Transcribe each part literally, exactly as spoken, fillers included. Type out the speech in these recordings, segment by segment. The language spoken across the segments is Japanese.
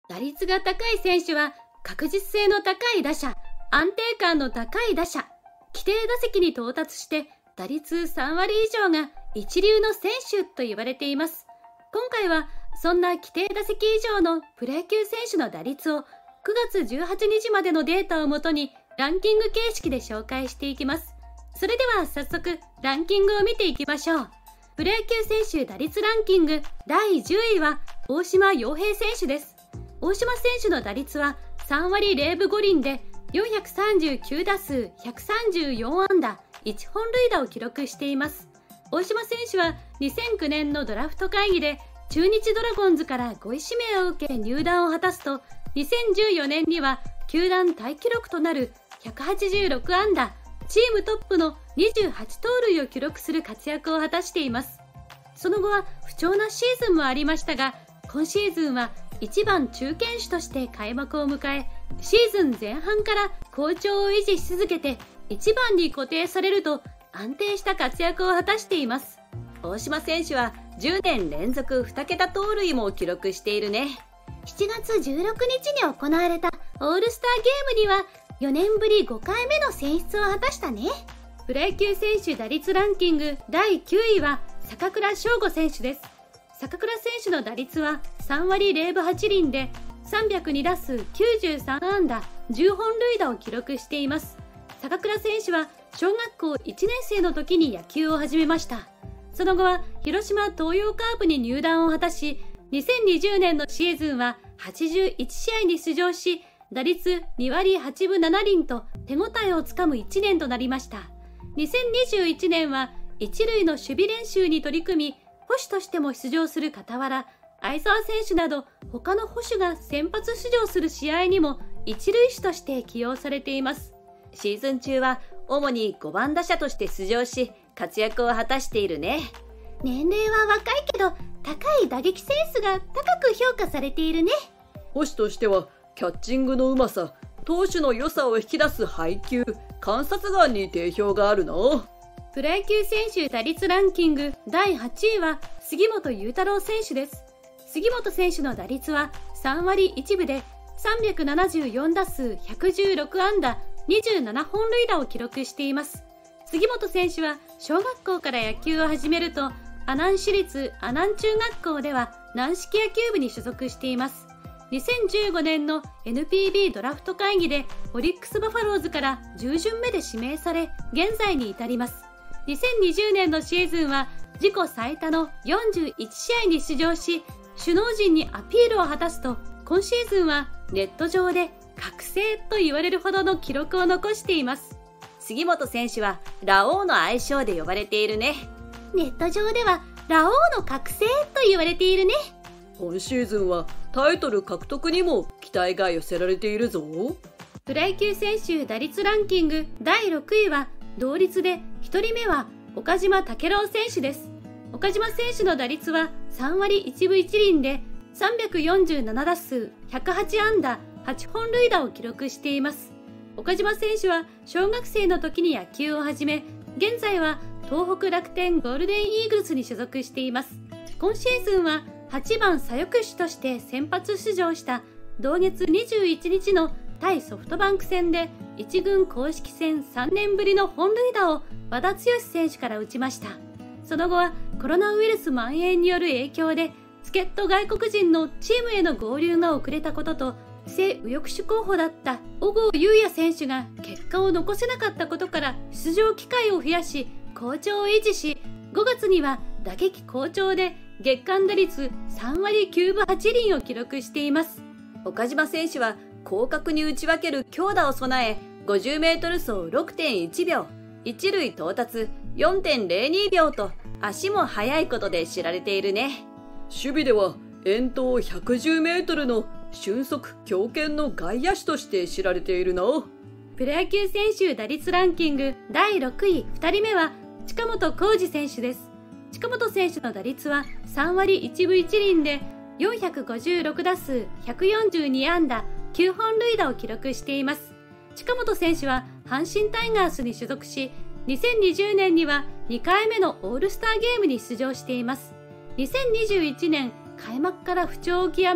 打率が高い選手は確実性の高い打者、安定感の高い打者、規定打席に到達して打率さんわり以上が一流の選手と言われています。今回はそんな規定打席以上のプロ野球選手の打率をくがつじゅうはちにちまでのデータをもとにランキング形式で紹介していきます。それでは早速ランキングを見ていきましょう。プロ野球選手打率ランキングだいじゅういは大島洋平選手です。大島選手の打率はさんわりぜろぶごりんでよんひゃくさんじゅうきゅうだすう、ひゃくさんじゅうよんあんだ、いちほんるいだを記録しています。大島選手はにせんきゅうねんのドラフト会議で中日ドラゴンズからごい指名を受け入団を果たすと、にせんじゅうよねんには球団タイ記録となるひゃくはちじゅうろくあんだ、チームトップのにじゅうはちとうるいを記録する活躍を果たしています。その後は不調なシーズンもありましたが、今シーズンはいちばん中堅手として開幕を迎え、シーズン前半から好調を維持し続けていちばんに固定されると安定した活躍を果たしています。 大島選手はじゅうねんれんぞくにけた盗塁も記録しているね。 しちがつじゅうろくにちに行われたオールスターゲームにはよねんぶりごかいめの選出を果たしたね。プロ野球選手打率ランキングだいきゅういは坂倉将吾選手です。坂倉選手の打率はさんわりぜろぶはちりんでさんびゃくにだすう、きゅうじゅうさんあんだ、じゅっぽんるいだを記録しています。坂倉選手は小学校いちねんせいの時に野球を始めました。その後は広島東洋カープに入団を果たし、にせんにじゅうねんのシーズンははちじゅういちしあいに出場し、打率にわりはちぶななりんと手応えをつかむいちねんとなりました。にせんにじゅういちねんは一塁の守備練習に取り組み、捕手としても出場する傍ら、相澤選手など他の捕手が先発出場する試合にも一塁手として起用されています。 シーズン中は主にごばん打者として出場し、活躍を果たしているね。 年齢は若いけど高い打撃センスが高く評価されているね。 捕手としてはキャッチングのうまさ、投手の良さを引き出す配球、観察眼に定評があるな。 プロ野球選手打率ランキングだいはちいは杉本裕太郎選手です。杉本選手の打率はさんわりいちぶでさんびゃくななじゅうよんだすう、ひゃくじゅうろくあんだ、にじゅうななほんるいだを記録しています。杉本選手は小学校から野球を始めると、阿南市立阿南中学校では軟式野球部に所属しています。にせんじゅうごねんの エヌピービー ドラフト会議でオリックスバファローズからじゅうじゅんめで指名され、現在に至ります。にせんにじゅうねんのシーズンは自己最多のよんじゅういちしあいに出場し、首脳陣にアピールを果たすと、今シーズンはネット上で覚醒と言われるほどの記録を残しています。 杉本選手はラオウの愛称で呼ばれているね。 ネット上ではラオウの覚醒と言われているね。 今シーズンはタイトル獲得にも期待が寄せられているぞ。 プロ野球選手打率ランキングだいろくいは同率でひとりめは岡島武郎選手です。岡島選手の打率はさんわりいちぶいちりんでさんびゃくよんじゅうななだすう、ひゃくはちあんだ、はちほんるいだを記録しています。岡島選手は小学生の時に野球を始め、現在は東北楽天ゴールデンイーグルスに所属しています。今シーズンははちばん左翼手として先発出場した同月にじゅういちにちの対ソフトバンク戦でいちぐん公式戦さんねんぶりの本塁打を和田剛選手から打ちました。その後はコロナウイルス蔓延による影響で助っ人外国人のチームへの合流が遅れたことと、正右翼手候補だった小郷裕也選手が結果を残せなかったことから出場機会を増やし好調を維持し、ごがつには打撃好調で月間打率さんわりきゅうぶはちりんを記録しています。 岡島選手は広角に打ち分ける強打を備え、ごじゅうメートルそう ろくてんいちびょう、一塁到達 よんてんぜろにびょうと足も速いことで知られているね。 守備では遠投ひゃくじゅうメートルの俊足強肩の外野手として知られているな。 プロ野球選手打率ランキングだいろくいふたりめは近本光司選手です。近本選手の打率はさんわりいちぶいちりんでよんひゃくごじゅうろくだすう、ひゃくよんじゅうにあんだ、きゅうほんるいだを記録しています。近本選手は阪神タイガースに所属し、にせんにじゅうねんにはにかいめのオールスターゲームに出場しています。にせんにじゅういちねん開幕から不調を極め、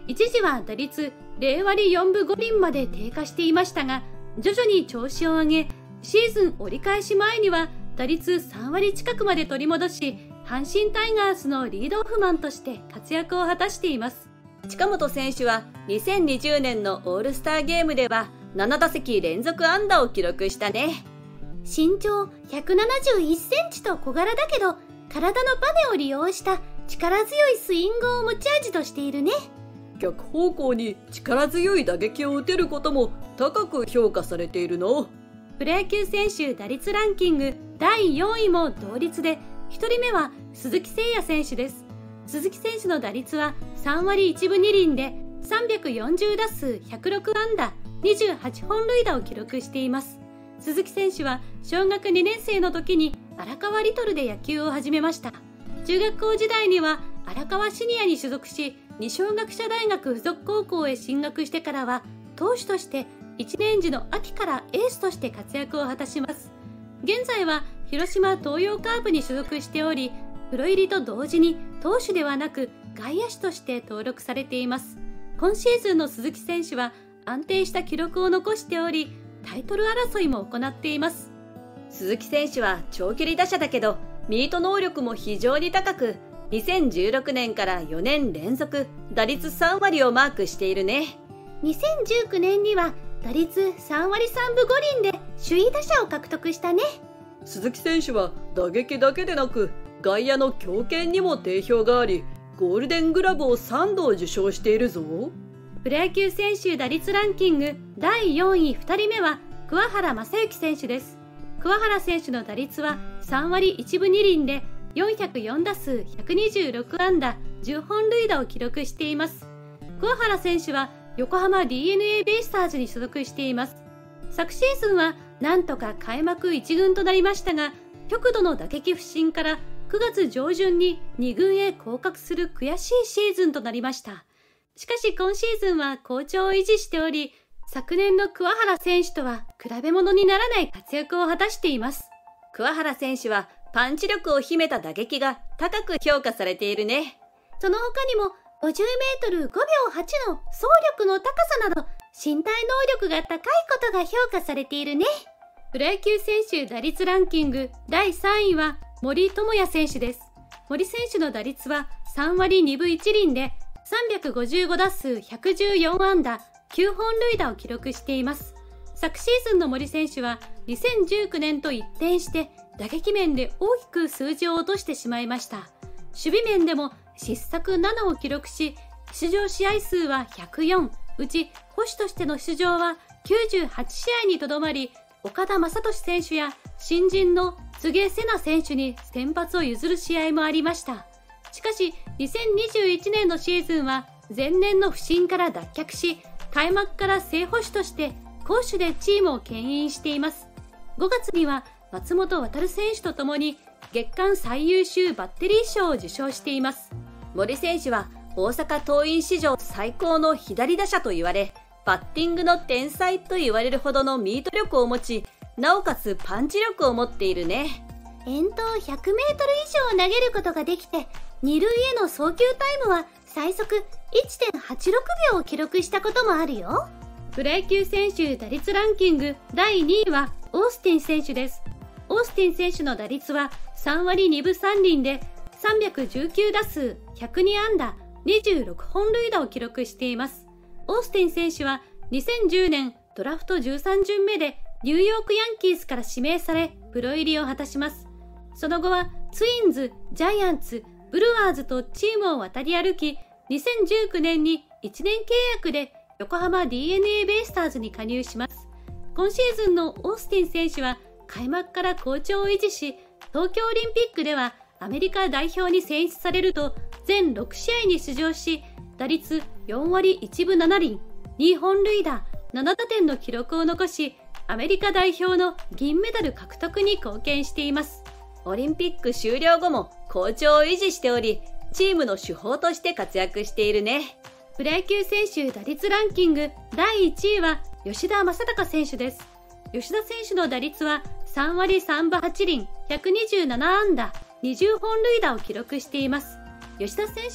一時は打率ゼロわりよんぶごりんまで低下していましたが、徐々に調子を上げ、シーズン折り返し前には打率さんわり近くまで取り戻し、阪神タイガースのリードオフマンとして活躍を果たしています。 近本選手はにせんにじゅうねんのオールスターゲームではななだせき連続安打を記録したね。 身長ひゃくななじゅういっセンチと小柄だけど、体のバネを利用した力強いスイングを持ち味としているね。 逆方向に力強い打撃を打てることも高く評価されているの。 プロ野球選手打率ランキングだいよんいも同率で、ひとりめは鈴木誠也選手です。鈴木選手の打率はさんわりいちぶにりんでさんびゃくよんじゅうだすうひゃくろくあんだにじゅうはちほんるいだを記録しています。鈴木選手は小学にねんせいの時に荒川リトルで野球を始めました。中学校時代には荒川シニアに所属し、二松学舎大学附属高校へ進学してからは投手としていちねんじの秋からエースとして活躍を果たします。現在は広島東洋カープに所属しており、プロ入りと同時に投手ではなく外野手として登録されています。今シーズンの鈴木選手は安定した記録を残しており、タイトル争いも行っています。 鈴木選手は長距離打者だけどミート能力も非常に高く、にせんじゅうろくねんからよねんれんぞく打率さんわりをマークしているね。 にせんじゅうきゅうねんには打率さんわりさんぶごりんで首位打者を獲得したね。 鈴木選手は打撃だけでなく外野の強肩にも定評があり、ゴールデングラブをさんど受賞しているぞ。 プロ野球選手打率ランキングだいよんいふたりめは桑原正幸選手です。桑原選手の打率はさんわりいちぶにりんでよんひゃくよんだすうひゃくにじゅうろくあんだじゅっぽんるいだを記録しています。桑原選手は横浜 ディーエヌエー ベイスターズに所属しています。昨シーズンはなんとか開幕いちぐんとなりましたが、極度の打撃不振からくがつじょうじゅんににぐんへ降格する悔しいシーズンとなりました。しかし今シーズンは好調を維持しており、昨年の桑原選手とは比べ物にならない活躍を果たしています。 桑原選手はパンチ力を秘めた打撃が高く評価されているね。 その他にもごじゅうメートルごびょうはちの走力の高さなど身体能力が高いことが評価されているね。プロ野球選手打率ランキングだいさんいは森友哉選手です。森選手の打率はさんわりにぶいちりんでさんびゃくごじゅうごだすうひゃくじゅうよんあんだきゅうほんるいだを記録しています。昨シーズンの森選手はにせんじゅうきゅうねんと一転して打撃面で大きく数字を落としてしまいました。守備面でも失策ななを記録し、出場試合数はひゃくよん、うち捕手としての出場はきゅうじゅうはちしあいにとどまり、岡田正俊選手や新人の柘植世那選手に先発を譲る試合もありました。しかしにせんにじゅういちねんのシーズンは前年の不振から脱却し、開幕から正捕手として攻守でチームを牽引しています。ごがつには松本航選手とともに月間最優秀バッテリー賞を受賞しています。 森選手は大阪桐蔭史上最高の左打者と言われ、バッティングの天才と言われるほどのミート力を持ち、なおかつパンチ力を持っているね。 遠投ひゃくメートル以上投げることができて、二塁への送球タイムは最速 いってんはちろくびょうを記録したこともあるよ。プロ野球選手打率ランキングだいにいはオースティン選手です。オースティン選手の打率はさんわりにぶさんりんでさんびゃくじゅうきゅうだすうひゃくにあんだにじゅうろくほんるいだを記録しています。オースティン選手はにせんじゅうねんドラフトじゅうさんじゅんめでニューヨークヤンキースから指名されプロ入りを果たします。その後はツインズ、ジャイアンツ、ブルワーズとチームを渡り歩き、にせんじゅうきゅうねんにいちねんけいやくで横浜 ディーエヌエー ベイスターズに加入します。今シーズンのオースティン選手は開幕から好調を維持し、東京オリンピックではアメリカ代表に選出されると全ろくしあいに出場し、打率よんわりいちぶななりん、にほんるいだ、ななだてんの記録を残し、アメリカ代表の銀メダル獲得に貢献しています。 オリンピック終了後も好調を維持しており、チームの主砲として活躍しているね。 プロ野球選手打率ランキングだいいちいは吉田正尚選手です。吉田選手の打率はさんわりさんぶはちりん、ひゃくにじゅうななあんだ、にじゅっぽんるいだを記録しています。吉田選手は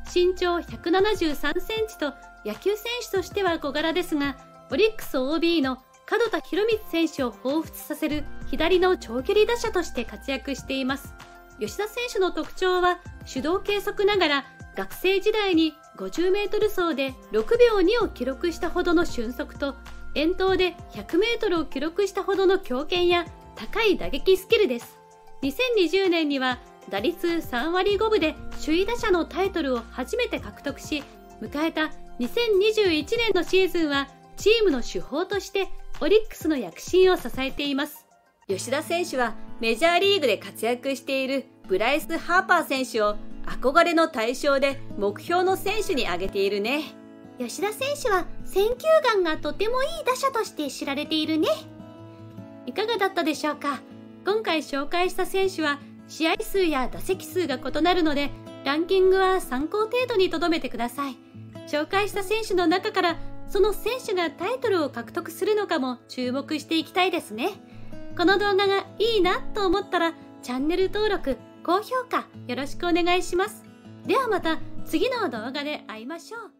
身長ひゃくななじゅうさんセンチと野球選手としては小柄ですが、オリックス オービー の門田博光選手を彷彿させる左の長距離打者として活躍しています。吉田選手の特徴は手動計測ながら学生時代にごじゅうメートル走でろくびょうにを記録したほどの俊足と、遠投でひゃくメートルを記録したほどの強肩や高い打撃スキルです。にせんにじゅうねんには打率さんわりごぶで首位打者のタイトルを初めて獲得し、迎えたにせんにじゅういちねんのシーズンはチームの主砲としてオリックスの躍進を支えています。 吉田選手はメジャーリーグで活躍しているブライス・ハーパー選手を憧れの対象で目標の選手に挙げているね。 吉田選手は選球眼がとてもいい打者として知られているね。いかがだったでしょうか。今回紹介した選手は試合数や打席数が異なるので、ランキングは参考程度に留めてください。紹介した選手の中からその選手がタイトルを獲得するのかも注目していきたいですね。この動画がいいなと思ったらチャンネル登録、高評価よろしくお願いします。ではまた次の動画で会いましょう。